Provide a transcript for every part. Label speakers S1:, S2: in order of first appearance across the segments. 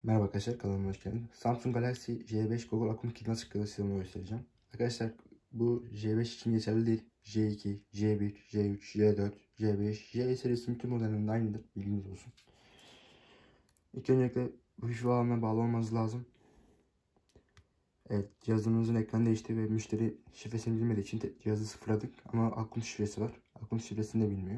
S1: Merhaba arkadaşlar, kanalıma hoş geldiniz. Samsung Galaxy J5 Google Akım Kit nasıl çıkıyor size onu göstereceğim. Arkadaşlar bu J5 için geçerli değil. J2, J1, J3, J4, J5, J serisinin tüm modellerinde aynıdır. Bilginiz olsun. İlk öncelikle Wi-Fi bağlamaya bağlı olmanız lazım. Evet, cihazımızın ekranı değişti ve müşteri şifresini bilmediği için cihazı sıfırladık. Ama Akım şifresi var. Akım şifresini de bilmiyor.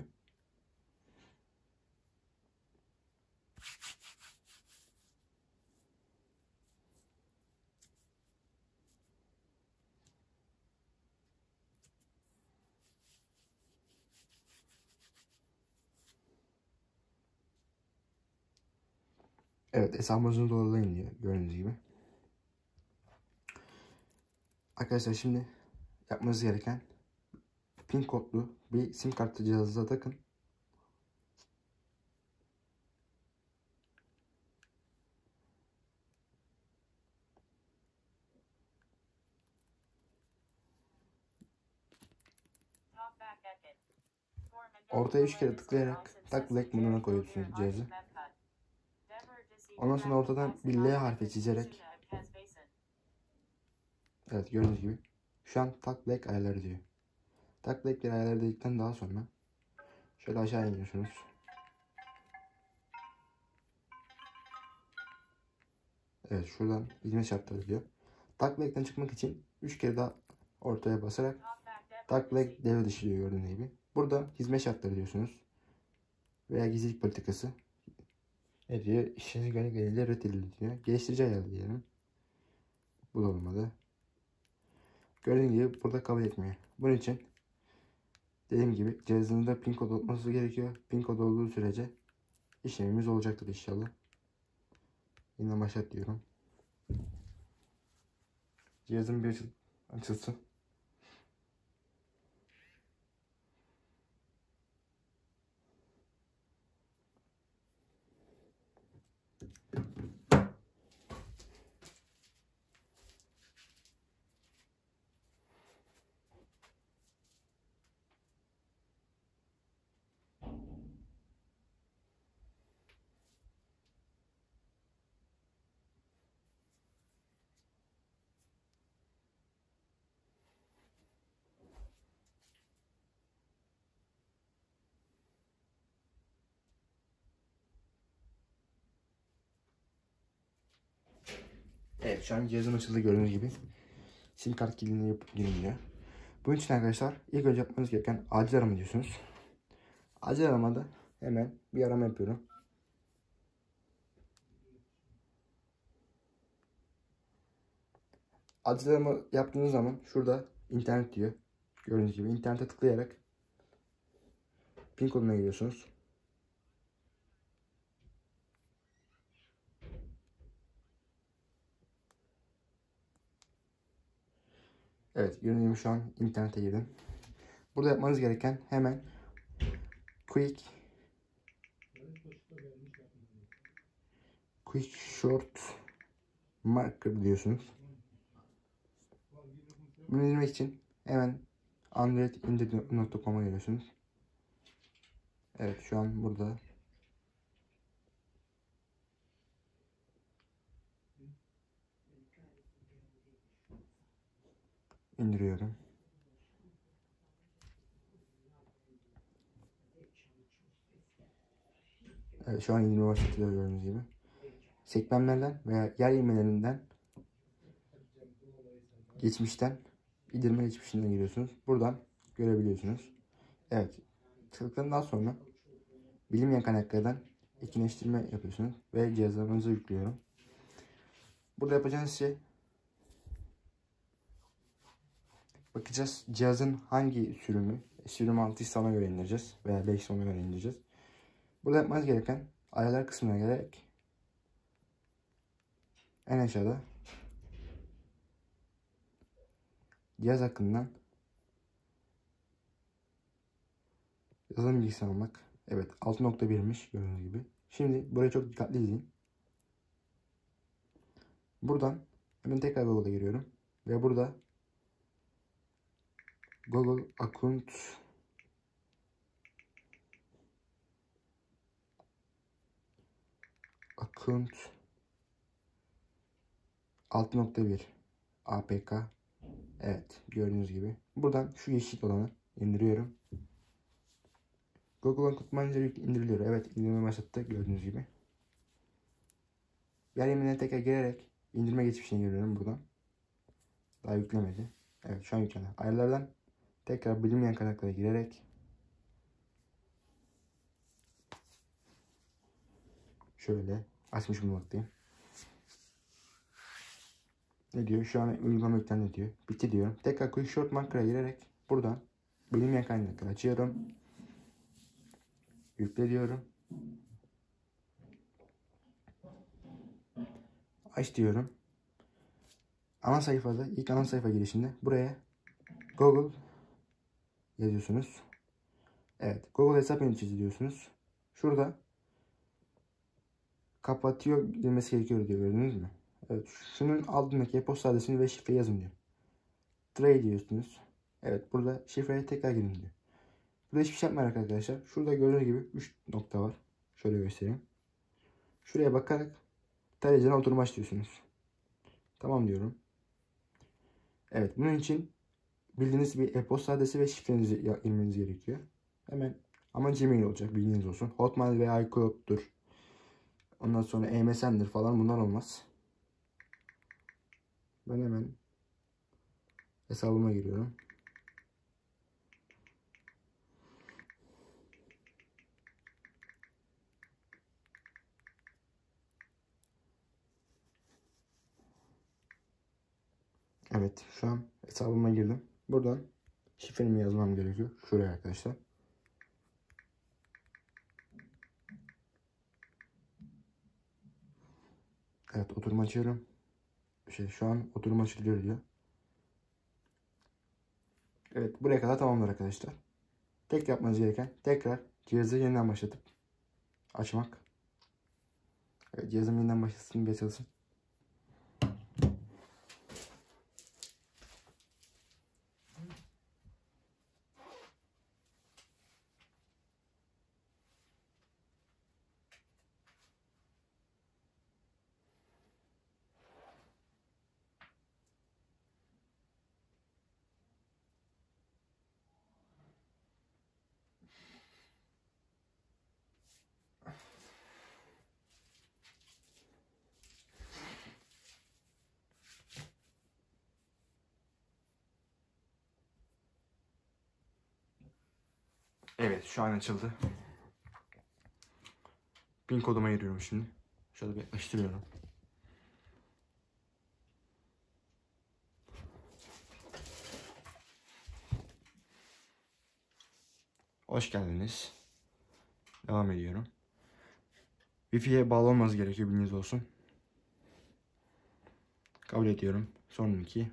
S1: Evet, hesabımızın dolayı diyor gördüğünüz gibi. Arkadaşlar şimdi yapmanız gereken pin kodlu bir sim kartı cihazınıza takın. Ortaya 3 kere tıklayarak tak black moduna koyuyorsunuz cihazı. Ondan sonra ortadan bir L harfi çizerek, evet gördüğünüz gibi şu an tak black ayarları diyor. Tak black ayarları dedikten daha sonra şöyle aşağı iniyorsunuz. Evet, şuradan hizmet şartları diyor. Tak black'ten çıkmak için 3 kere daha ortaya basarak tak black devre dışı diyor gördüğünüz gibi. Burada hizmet şartları diyorsunuz. Veya gizlilik politikası. Ne diyor? İşiniz genellikle reddedildi diyor. Geliştirici ayarı diyelim. Bu da olmadı. Gördüğünüz gibi burada kabul etmiyor. Bunun için dediğim gibi cihazınızda pin kod olması gerekiyor. Pin kod olduğu sürece işlemimiz olacaktır inşallah. Yine başlat diyorum. Cihazın bir açılsın. Evet, şu an cihazım açıldı gördüğünüz gibi. Sim kart kilidini yapıp giriliyor. Bunun için arkadaşlar ilk önce yapmanız gereken acil arama diyorsunuz. Acil aramada hemen bir arama yapıyorum. Acil arama yaptığınız zaman şurada internet diyor. Gördüğünüz gibi internete tıklayarak pin koduna giriyorsunuz. Evet, gördüğünüz gibi şu an internete girdim. Burada yapmanız gereken hemen quick short marker diyorsunuz. Bunu indirmek için hemen androidindir.com'a geliyorsunuz. Evet, şu an burada. İndiriyorum. Evet, şu an indirme başlatılıyor gördüğünüz gibi. Sekmenlerden veya yer ilmelerinden geçmişten indirme geçmişine giriyorsunuz. Buradan görebiliyorsunuz. Evet. Tıkladıktan sonra bilinmeyen kaynaklardan etkinleştirme yapıyorsunuz ve cihazlarınızı yüklüyorum. Burada yapacağınız şey, bakacağız cihazın hangi sürümü. Sürüm 6 ona göre indireceğiz veya 5 ona göre indireceğiz. Burada yapmanız gereken ayarlar kısmına gelerek en aşağıda cihaz hakkından yazılım bilgisi almak. Evet, 6.1'miş gördüğünüz gibi. Şimdi buraya çok dikkatli izleyin. Buradan hemen tekrar Google'a giriyorum. Ve burada Google account 6.1 APK. Evet, gördüğünüz gibi. Buradan şu yeşil olanı indiriyorum. Google Code Manager indiriliyor. Evet, indirme başlattı gördüğünüz gibi. Yer yeminine tekrar girerek indirme geçmişine giriyorum buradan. Daha yüklemedi. Evet, şu an yüklendi. Ayarlardan tekrar bilinmeyen kaynaklara girerek şöyle açmış bulunmaktayım. Ne diyor? Şu an uygulama yüklendi diyor. Bitti diyorum. Tekrar Quick Short Marker'a girerek buradan bilinmeyen kaynakları açıyorum. Yükle diyorum. Aç diyorum. Ana sayfada, ilk ana sayfa girişinde buraya Google yazıyorsunuz. Evet, Google hesap yöneticisi diyorsunuz. Şurada kapatıyor girmesi gerekiyor diyor, gördünüz mü? Evet, şunun altındaki e-posta adresini ve şifre yazın diyor. Try diyorsunuz. Evet, burada şifreye tekrar girin diyor. Burada hiçbir şey yapmayarak arkadaşlar. Şurada gördüğünüz gibi 3 nokta var. Şöyle göstereyim. Şuraya bakarak tarayıcına oturma aç diyorsunuz. Tamam diyorum. Evet, bunun için bildiğiniz bir e-posta adresi ve şifrenizi girmeniz gerekiyor. Hemen, ama Gmail olacak, bilginiz olsun. Hotmail veya iCloud'dur. Ondan sonra MSN'dir falan, bunlar olmaz. Ben hemen hesabıma giriyorum. Evet, şu an hesabıma girdim. Buradan şifremi yazmam gerekiyor. Şuraya arkadaşlar. Evet, oturum açıyorum. Şu an oturum açılıyor diyor. Evet, buraya kadar tamamdır arkadaşlar. Tek yapmanız gereken tekrar cihazı yeniden başlatıp açmak. Evet, cihazım yeniden başlasın diye çalışsın. Evet, şu an açıldı. Pin koduma giriyorum şimdi. Şöyle bir yaklaştırıyorum. Hoş geldiniz. Devam ediyorum. Wi-Fi'ye bağlı olmanız gerekiyor, bilginiz olsun. Kabul ediyorum. Sonraki.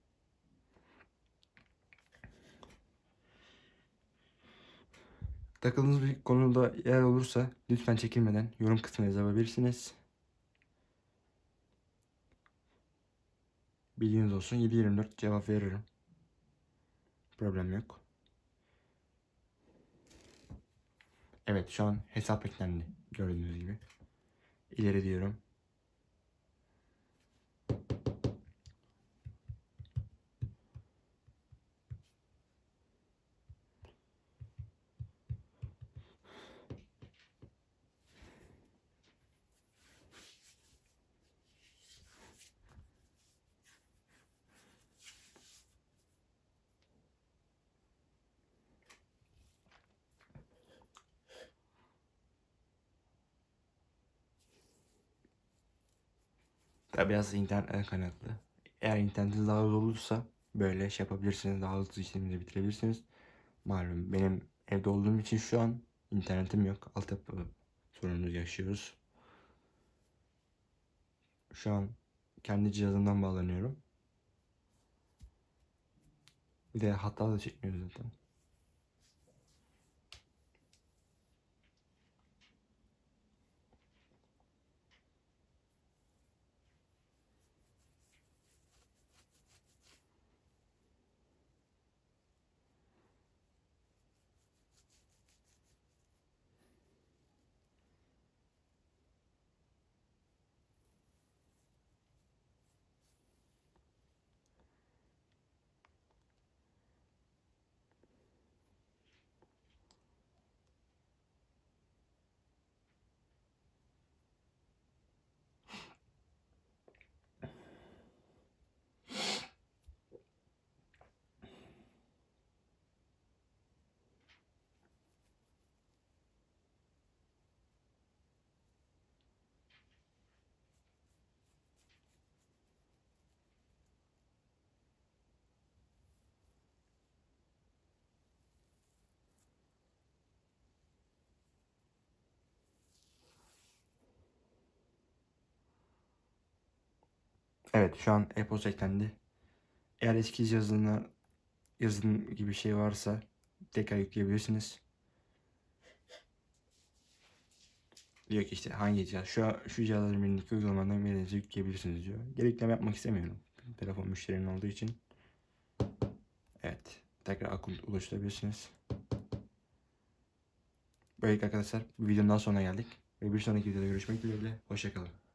S1: Takıldığınız bir konuda yer olursa lütfen çekinmeden yorum kısmına yazabilirsiniz. Bilginiz olsun. 7/24 cevap veririm. Problem yok. Evet, şu an hesap eklendi. Gördüğünüz gibi. İleri diyorum. Tabi biraz internetten kaynaklı. Eğer internetiniz daha hızlı olursa böyle şey yapabilirsiniz. Daha hızlı işlemini bitirebilirsiniz. Malum benim evde olduğum için şu an internetim yok. Altyapı sorununu yaşıyoruz. Şu an kendi cihazımdan bağlanıyorum. Bir de hata da çekmiyor zaten. Evet, şu an e-posta eklendi. Eğer eski yazın gibi bir şey varsa tekrar yükleyebilirsiniz. Diyor ki işte hangi cihaz, şu cihazların birindeki uygulamadan birinizi yükleyebilirsiniz diyor. Geri yükleme yapmak istemiyorum. Telefon müşterinin olduğu için. Evet, tekrar akıl ulaştırabilirsiniz. Böylelikle arkadaşlar, bir videonun daha sonuna geldik. Ve bir sonraki videoda görüşmek dileğiyle. Hoşça kalın.